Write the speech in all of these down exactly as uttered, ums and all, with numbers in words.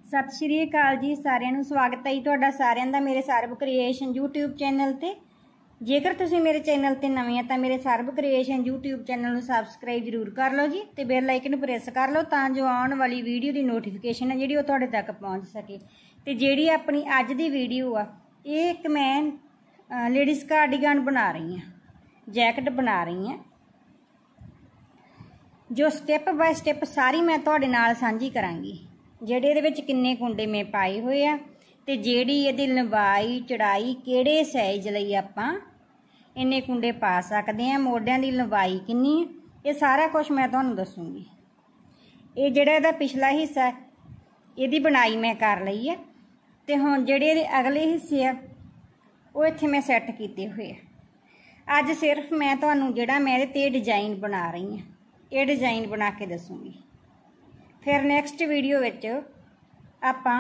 सत श्री अकाल जी सारिਆਂ ਨੂੰ स्वागत है जी ਤੁਹਾਡਾ ਸਾਰਿਆਂ ਦਾ ਮੇਰੇ ਸਰਬ ਕ੍ਰੀਏਸ਼ਨ यूट्यूब चैनल ਤੇ। जेकर ਤੁਸੀਂ ਮੇਰੇ ਚੈਨਲ ਤੇ ਨਵੇਂ ਆ ਤਾਂ ਮੇਰੇ ਸਰਬ ਕ੍ਰੀਏਸ਼ਨ यूट्यूब चैनल ਨੂੰ ਸਬਸਕ੍ਰਾਈਬ ਜ਼ਰੂਰ ਕਰ ਲਓ ਜੀ ਤੇ ਬੈਲ ਆਈਕਨ ਪ੍ਰੈਸ ਕਰ ਲਓ ਤਾਂ ਜੋ ਆਉਣ ਵਾਲੀ ਵੀਡੀਓ ਦੀ ਨੋਟੀਫਿਕੇਸ਼ਨ ਹੈ ਜਿਹੜੀ ਉਹ ਤੁਹਾਡੇ ਤੱਕ ਪਹੁੰਚ ਸਕੇ। ਤੇ ਜਿਹੜੀ ਆਪਣੀ ਅੱਜ ਦੀ ਵੀਡੀਓ ਆ ਇਹ ਇੱਕ ਮੈਂ ਲੇਡੀਜ਼ ਕਾਰਡੀਗਨ ਬਣਾ ਰਹੀ ਹਾਂ, जैकेट बना रही हैं जो स्टेप बाय स्टेप सारी मैं तुहाडे नाल सांझी करांगी। ਜਿਹੜੇ ਇਹਦੇ ਵਿੱਚ ਕਿੰਨੇ ਕੁੰਡੇ ਮੈਂ ਪਾਏ ਹੋਏ ਆ ਤੇ ਜਿਹੜੀ ਇਹਦੀ ਲੰਬਾਈ ਚੜਾਈ ਕਿਹੜੇ ਸਾਈਜ਼ ਲਈ ਆਪਾਂ ਇੰਨੇ ਕੁੰਡੇ ਪਾ ਸਕਦੇ ਆ, ਮੋਢਿਆਂ ਦੀ ਲੰਬਾਈ ਕਿੰਨੀ ਹੈ, ਇਹ ਸਾਰਾ ਕੁਝ ਮੈਂ ਤੁਹਾਨੂੰ ਦੱਸੂਗੀ। ਇਹ ਜਿਹੜਾ ਇਹਦਾ ਪਿਛਲਾ ਹਿੱਸਾ ਇਹਦੀ ਬਣਾਈ ਮੈਂ ਕਰ ਲਈ ਹੈ ਤੇ ਹੁਣ ਜਿਹੜੇ ਇਹਦੇ ਅਗਲੇ ਹਿੱਸੇ ਆ ਉਹ ਇੱਥੇ ਮੈਂ ਸੈੱਟ ਕੀਤੇ ਹੋਏ ਆ। ਅੱਜ सिर्फ मैं तुहानू जिहड़ा मैं इहदे ते डिजाइन बना रही हाँ ये डिजाइन बना के दसूँगी। फिर नैक्सट वीडियो विच आपां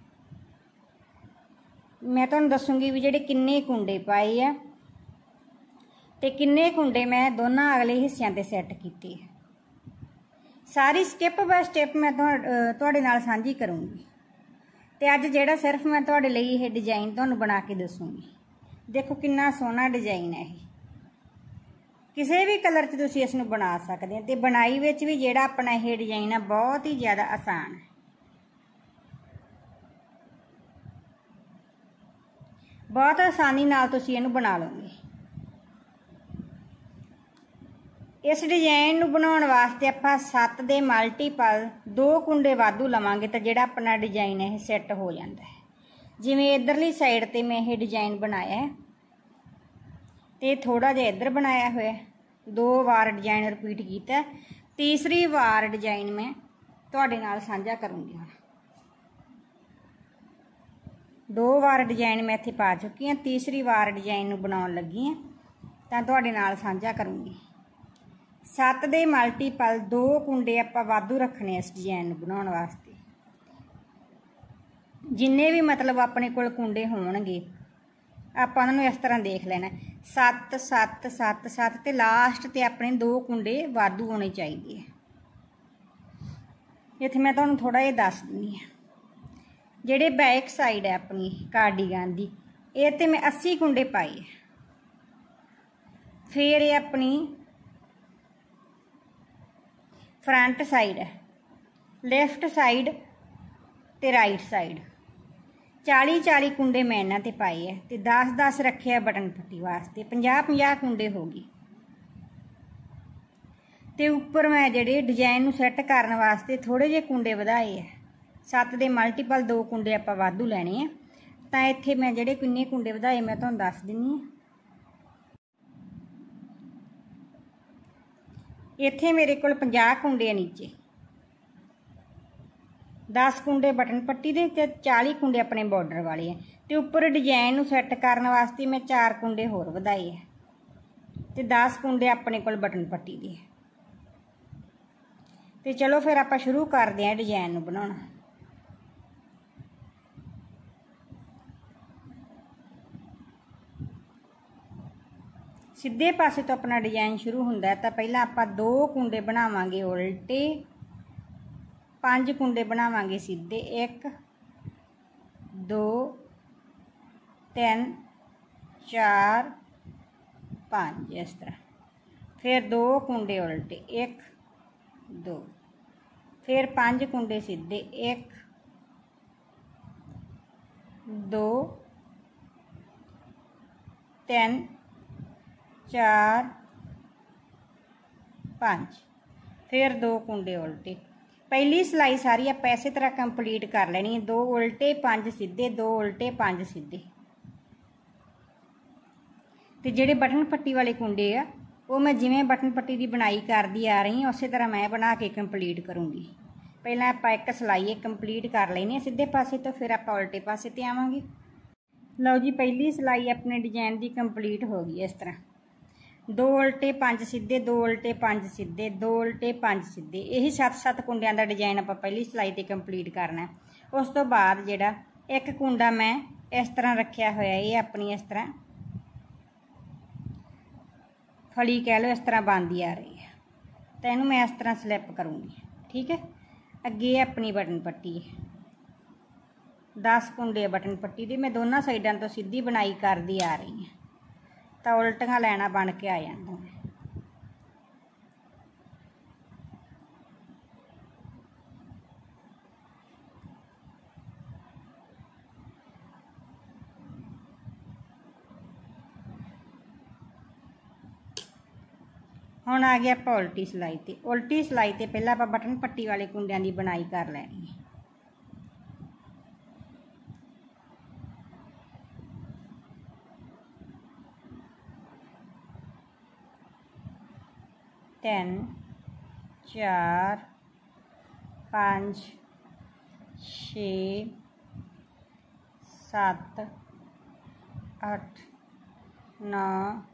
मैं तुहानू दसूँगी भी जिहड़े किन्ने कुंडे पाए आ ते किन्ने कुंडे मैं दोनों अगले हिस्सों ते सैट कीते। सारी स्टेप बाय स्टेप मैं तुहाडे नाल सांझी करूँगी ते अज जिहड़ा सिर्फ मैं तुहाडे लई ये डिजाइन तुहानू बना के दसूँगी। देखो कितना सोहना डिजाइन है, किसी भी कलर च तुसीं इसनूं बना सकते हैं। तो बनाई विच भी जिहड़ा अपना ये डिजाइन है बहुत ही ज़्यादा आसान है। बहुत आसानी नाल तुसीं इहनूं बना लोगे। इस डिजाइन नूं बनाउण वास्ते आपां सत्त दे मल्टीपल दो कुंडे वाधू लवांगे तो जिहड़ा अपना डिजाइन है सैट हो जाता है। जिवें इधरली साइड ते मैं ये डिजाइन बनाया है ते थोड़ा जिहा इधर बनाया हुआ है, दो बार डिजाइन रिपीट किया। तीसरी बार डिजाइन मैं तुहाडे नाल साझा करूँगी। हुण दो बार डिजाइन मैं इत्थे पा चुकी हाँ, तीसरी बार डिजाइन नूं बनाउण लगी हाँ तां तुहाडे नाल साझा करूँगी। सत्त दे मल्टीपल दो कुंडे आपां वाधू रखने इस डिजाइन नूं बनाउण वास्ते। जिन्ने भी मतलब अपने कोल कुंडे होणगे आपां उन्हां नूं इस तरह देख लेना, सत्त सत्त सत्त सत्त ते लास्ट ते अपने दो कुंडे वाधू होने चाहिए। इत्थे मैं तुहानूं थोड़ा जिहा दस दिंदी हां। जिहड़े बैक साइड है अपनी कार्डिगन दी इह ते मैं अस्सी कुंडे पाए। फिर ये अपनी फ्रंट साइड है, लेफ्ट साइड ते राइट साइड चाली चाली कुंडे मैं इन्हां ते पाए है ते दस दस रखे है बटन पट्टी वास्ते, पंजाह पंजाह कुंडे हो गए। ते उपर मैं जिहड़े डिजाइन नूं सैट करन वास्ते थोड़े जे कुंडे वधाए है, सत्त दे मल्टीपल दो कुंडे आपां वाधू लैणे आ। तां इत्थे मैं जिहड़े किन्ने कुंडे वधाए मैं तुहानूं दस दिंदी हां। इत्थे मेरे कोल पंजाह कुंडे नीचे, दस कुंडे बटन पट्टी दे ते चाली कुंडे अपने बॉर्डर वाले हैं। तो उपर डिजाइन नूं सैट करने वास्ते मैं चार कुंडे होर वधाए है ते दस कुंडे अपने कोल बटन पट्टी दे। तो चलो फिर आपां शुरू करदे हां डिजाइन नूं बनाउणा। सीधे पासे तो अपना डिजाइन शुरू हुंदा है। तो पहला आपां दो कुंडे बनावांगे उल्टे, पांच कुंडे बनावांगे सीधे, एक दो तीन चार पाँच इस तरह। फिर दो कुंडे उल्टे, एक दो, फिर पांच कुंडे सीधे, एक दो तीन चार पाँच, फिर दो कुंडे उल्टे। पहली सिलाई सारी आप इस तरह कंप्लीट कर लेनी है, दो उल्टे पांच सीधे, दो उल्टे पांच सीधे। तो जिहड़े बटन पट्टी वाले कुंडे आ वो मैं जिवें बटन पट्टी की बनाई करदी आ रही हूँ उस तरह मैं बना के कंप्लीट करूँगी। पहला आप एक सिलाई कंप्लीट कर लेनी है सीधे पासे तो फिर आप उल्टे पासे ते आवांगे। लो जी पहली सिलाई अपने डिजाइन की कंप्लीट हो गई। इस तरह दो उल्टे पांच सीधे, दो उल्टे पांच सीधे, दो उल्टे पांच सीधे, यही सत्त सत्त कुंडियां दा डिजाइन आपां पहली सिलाई ते कंप्लीट करना है। उस तो बाद जिहड़ा एक कुंडा मैं इस तरह रखिया होया, ये अपनी इस तरह फली कह लो इस तरह बनती आ रही है। तो इनू मैं इस तरह स्लिप करूँगी, ठीक है। अगे अपनी बटन पट्टी है, दस कुंडे बटन पट्टी दी मैं दोनों साइडों तो सीधी बुनाई करदी आ रही हूँ, तो उल्टियां लाइनां बन के आ जांदियां। हुण आ गया आपां उल्टी सिलाई ते। उल्टी सिलाई ते पहला आपां बटन पट्टी वाले कुंडियां दी बुनाई कर लैनी है। तीन चार पाँच छे सत्त अठ नौ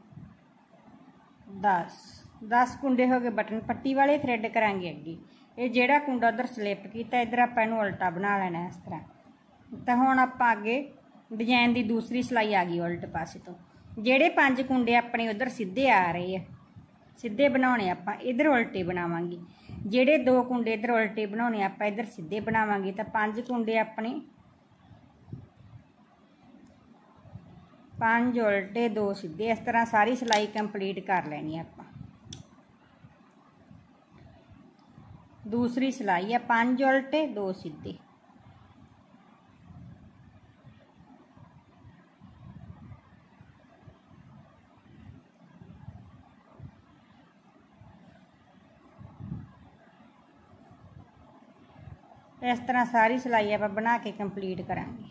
दस दस कुंडे हो गए बटन पट्टी वाले। थ्रेड करांगे अगे। ये जेड़ा कुंडा उधर स्लिप किया इधर आपां इहनूं उल्टा बना लेना इस तरह। तो हुण आपां अगे डिजाइन की दूसरी सिलाई आ गई उल्ट पासे तो। जेड़े पांच कुंडे अपने उधर सीधे आ रहे हैं, सीधे बनाने आपां इधर उल्टे बनावांगे। जेड़े दो कुंडे इधर उल्टे बनाने आपां इधर सीधे बनावांगे। तो पांच कुंडे अपने पांच उल्टे दो सीधे, इस तरह सारी सिलाई कंप्लीट कर लेनी आपां। दूसरी सिलाई है पांच उल्टे दो सीधे। इस तरह सारी सिलाई आप बना के कंप्लीट करांगे।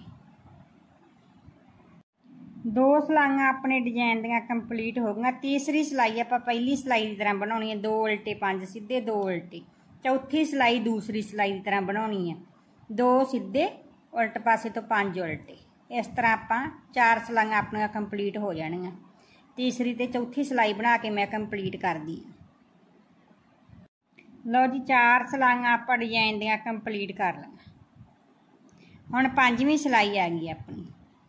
दो सिलाइयां अपने डिजाइन दियां कंप्लीट हो गई। तीसरी सिलाई आप पहली सिलाई की तरह बनानी है, दो उल्टे पांच सीधे दो उल्टे। चौथी सिलाई दूसरी सिलाई की तरह बनानी है, दो सीधे उल्ट पासे तो पांच उल्टे। इस तरह आप चार सिलाइयां अपनियां कंप्लीट हो जानियां। तीसरी ते चौथी सिलाई बना के मैं कंप्लीट कर दी। लो जी चार सिलाइयां आप डिजाइन दियां कंप्लीट कर लें। हुण पंजवीं सिलाई आ गई अपनी।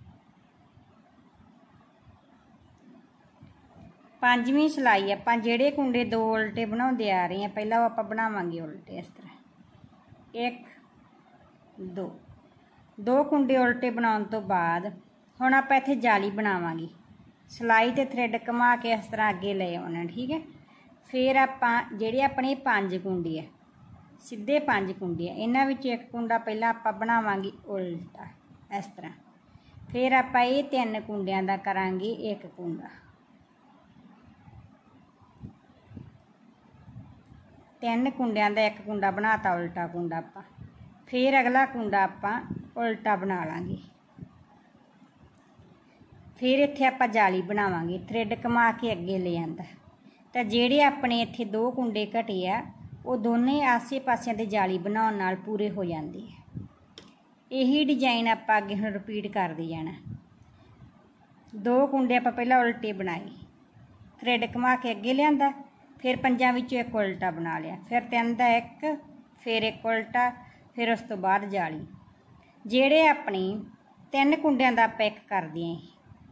पंजवीं सिलाई आप जेड़े कुंडे दो उल्टे बनाते आ रहे हैं, पहला आप बनावांगे उल्टे इस तरह एक दो दो कुंडे उल्टे बनाने तो बाद हुण आप इत्थे जाली बनावांगे। सिलाई ते थ्रेड घुमा के इस तरह अगे ले आउणा, ठीक है। फिर आपां जेड़े अपने पांच कुंडे है सीधे पांच कुंडे है, इन्हां विच एक कुंडा पहला आपां बनावांगे उल्टा इस तरह। फिर आपां ये तीन कुंडियां दा करांगे एक कुंडा, तीन कुंडियां दा एक कुंडा बनाता उल्टा कुंडा आपां। फिर अगला कुंडा आपां उल्टा बना लांगे। फिर इत्थे आपां जाली बनावांगे, थ्रेड घुमा के अगे ले आंदा। तो जेड़े अपने इत्थे दो कुंडे घटे आ वो दोनों आसे पासियां ते जाली बनाउण नाल पूरे हो जांदे है। यही डिजाइन आपां अगे हुण रिपीट करदे जाना। दो कुंडे आपां पहला उल्टे बनाए, थ्रेड घुमा के अगे लिआंदा, फिर पंजां विचों एक उल्टा बना लिया, फिर तीन दा एक, फिर एक उल्टा, फिर उस तो बाद जाली। जेड़े अपने तीन कुंडियां दा आपां एक करदे हैं,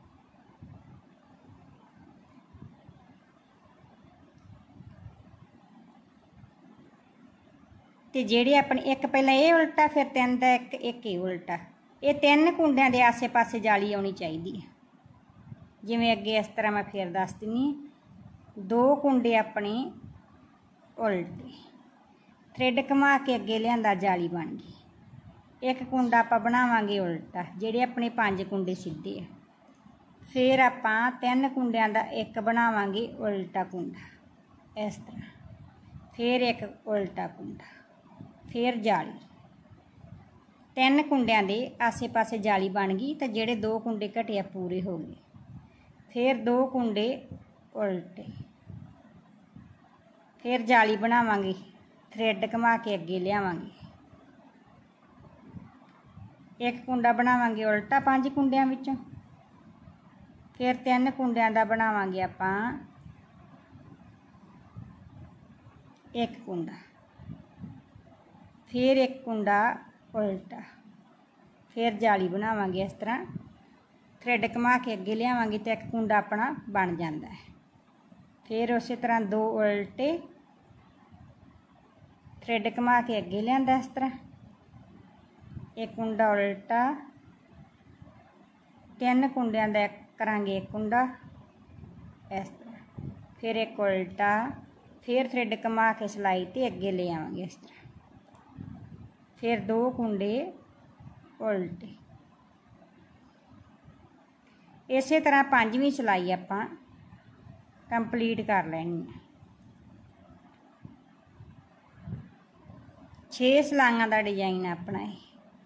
ते जेड़े अपने एक पहला ये उल्टा फिर तीन दा एक, एक ही उल्टा। ये तीन कुंडियां दे आसे पासे जाली आउणी चाहिदी है। जिवें अगे इस तरह मैं फिर दस दिन्नी। दो कुंडे अपने उल्टे, थ्रेड घुमा के अगे लिआंदा, जाली बन गई। एक कुंडा आपां बनावांगे उल्टा, जेड़े अपने पांच कुंडे सीधे है। फिर आपां तीन कुंडियां दा एक बनावांगे उल्टा कुंडा इस तरह, फिर एक उल्टा कुंडा, फिर जाली। तीन कुंडियां दे आसे पासे जाली बन गई। तो जेड़े दो कुंडे घटे पूरे हो गए। फिर दो कुंडे उल्टे, फिर जाली बनावांगे, थ्रेड घुमा के अगे लिआवांगे, एक कुंडा बनावांगे उल्टा पांच कुंडियां विचों। फिर तीन कुंडियां दा बनावांगे आपां एक कुंडा, फिर एक कुंडा उल्टा, फिर जाली बनावांगे इस तरह, थ्रेड घुमा के अगे लिआवांगे तो एक कुंडा अपना बन जाता है। फिर उस तरह दो उल्टे, थ्रेड घुमा के अगे लिआंदा इस तरह, एक कुंडा उल्टा, तीन कुंडियां दा करांगे एक कुंडा इस तरह, फिर एक उल्टा, फिर थ्रेड घुमा के सिलाई ते अगे ले आवांगे इस तरह, फिर दो कुंडे उल्टे। इसे तरह पंजवीं सिलाई आपां कंप्लीट कर लैनी है। छे सिलाइयां दा डिजाइन अपना है।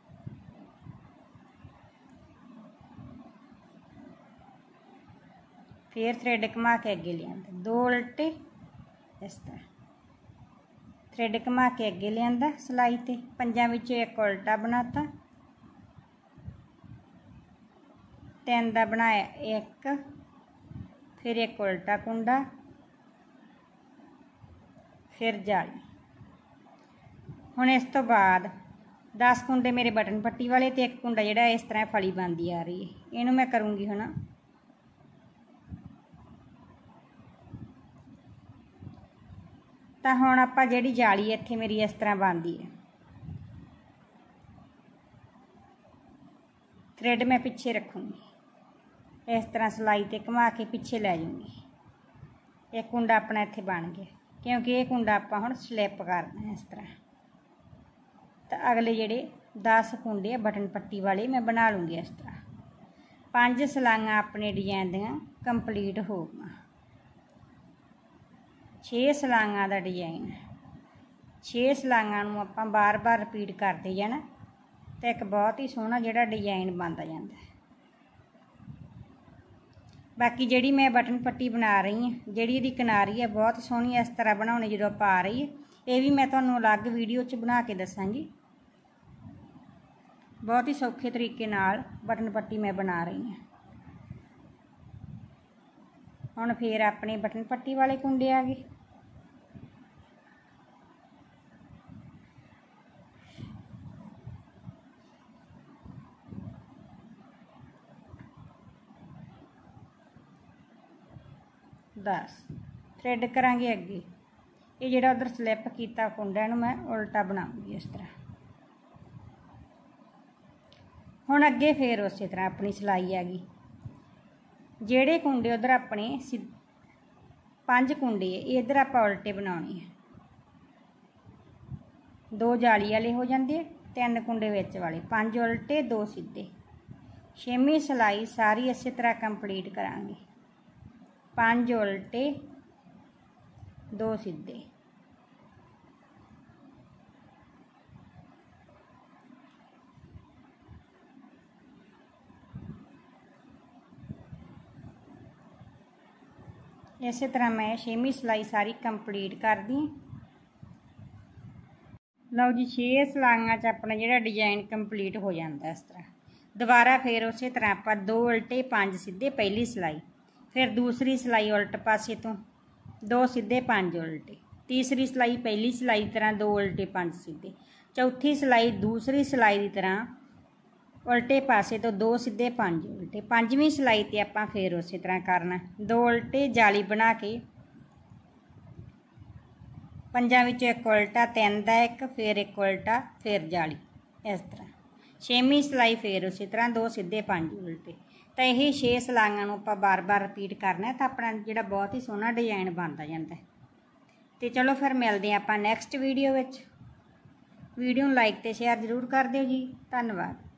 फिर थ्रेड घुमा के अगे ले आंदा, दो उल्टे इस तरह, थ्रेड घुमा के अगे ले आंदा सिलाई ते, पंजां विचों एक उल्टा बनाता, तीन दा बनाया एक, फिर एक उल्टा कुंडा, फिर जाली। हुण इस तो बाद दस कुंडे मेरे बटन पट्टी वाले ते एक कुंडा जिहड़ा इस तरह फली बनदी आ रही है, इहनूं मैं करूँगी हुण। तो हुण आपां जिहड़ी जाली इत्थे मेरी इस तरह बनदी है, थ्रेड मैं पिछे रखूँगी, इस तरह सिलाई ते घुमा के पिछे लै जाऊँगी। एक कुंडा अपना इत्थे बन गया, क्योंकि ये कुंडा आपां हुण स्लिप करना इस तरह। तो अगले जिहड़े दस कुंडे बटन पट्टी वाले मैं बना लूँगी इस तरह। पांच सिलाइयां अपने डिजाइन दियां कंप्लीट हो गईयां। छे सिलाइयां दा डिजाइन, छे सिलाइयां नूं आपां बार बार रिपीट करते जाना, तो एक बहुत ही सोहना जिहड़ा डिजाइन बनता जाता है। बाकी जिहड़ी मैं बटन पट्टी बना रही हूँ, जिहड़ी इहदी किनारी है बहुत सोहनी इस तरह बनाउणी जदों आपां आ रही है, ये भी मैं तुहानूं अलग वीडियो च बना के दसांगी। बहुत ही सौखे तरीके नाल बटन पट्टी मैं बना रही हूँ। हुण फिर अपने बटन पट्टी वाले कुंडे आ गए। दस थ्रेड करांगे अगे, ये जिहड़ा उधर स्लिप किया कुंडा नूं मैं उल्टा बनाऊंगी इस तरह। हुण अगे फिर उस तरह अपनी सिलाई आ गई। जिहड़े कुंडे उधर अपने पांच कुंडे इधर आपां उल्टे बनाउणे है, दो जाली वाले हो जाते, तीन कुंडे विच वाले, पांच उल्टे दो सीधे। छेवीं सिलाई सारी इस तरह कंप्लीट करांगे, पांच उल्टे दो सीधे। इस तरह मैं छेवीं सिलाई सारी कंप्लीट कर दी। लो जी, छे सिलाइयां च अपना जिहड़ा डिजाइन कंप्लीट हो जाता इस तरह। दोबारा फिर उस तरह आप दो उल्टे पांच सीधे पहली सिलाई, फिर दूसरी सिलाई उल्ट पासे तो दो सीधे पांच उल्टे, तीसरी सिलाई पहली सिलाई की तरह दो उल्टे पांच सीधे, चौथी सिलाई दूसरी सिलाई की तरह उल्टे पासे तो दो सीधे पांच उल्टे, पंजवीं सिलाई ते आपां फिर उस तरह करना, दो उल्टे जाली बना के पंजां विचों एक उल्टा, तीन दा एक, फिर एक उल्टा, फिर जाली इस तरह। छेवीं सिलाई फिर उस तरह दो सीधे पांच उल्टे। तो यही छे सिलाइयां नूं आपां बार बार रिपीट करना है, तो अपना जिहड़ा बहुत ही सोहना डिजाइन बनता जाता है। तो चलो फिर मिलते हैं आपां नैक्सट वीडियो विच। वीडियो नूं लाइक ते शेयर जरूर कर दिओ जी। धन्नवाद।